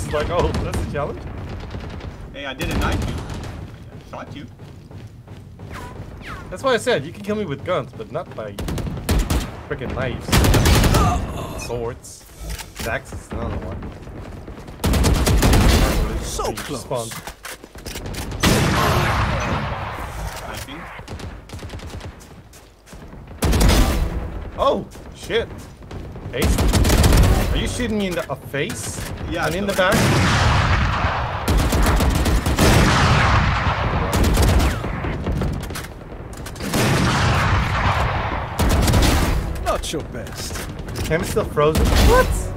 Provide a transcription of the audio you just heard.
It's like, oh, that's a challenge? Hey, I didn't knife you. I shot you. That's why I said you can kill me with guns, but not by freaking knives. Swords. Axes, another one. So close. Spawned. Knifing. Oh, shit. Ace? Are you shooting me in the face? Yeah. And in the back? Not your best. Cam's still frozen? What?